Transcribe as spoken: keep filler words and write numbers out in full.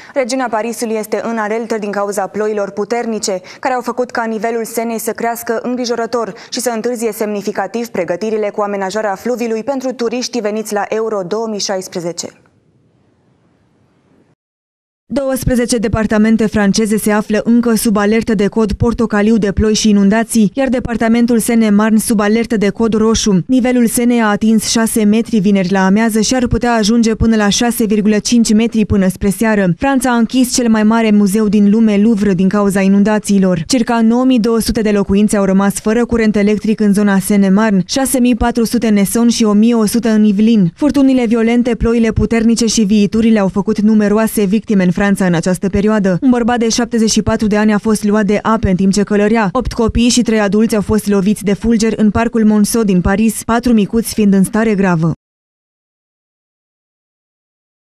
Regiunea Parisului este în alertă din cauza ploilor puternice, care au făcut ca nivelul Senei să crească îngrijorător și să întârzie semnificativ pregătirile cu amenajarea fluviului pentru turiștii veniți la Euro două mii șaisprezece. douăsprezece departamente franceze se află încă sub alertă de cod portocaliu de ploi și inundații, iar departamentul Seine-Marne sub alertă de cod roșu. Nivelul Senei a atins șase metri vineri la amiază și ar putea ajunge până la șase virgulă cinci metri până spre seară. Franța a închis cel mai mare muzeu din lume, Louvre, din cauza inundațiilor. Circa nouă mii două sute de locuințe au rămas fără curent electric în zona Seine-Marne, șase mii patru sute în Essonne și o mie o sută în Yvelines. Furtunile violente, ploile puternice și viiturile au făcut numeroase victime în Franța în această perioadă. Un bărbat de șaptezeci și patru de ani a fost luat de ape în timp ce călărea. Opt copii și trei adulți au fost loviți de fulgeri în parcul Monceau din Paris, patru micuți fiind în stare gravă.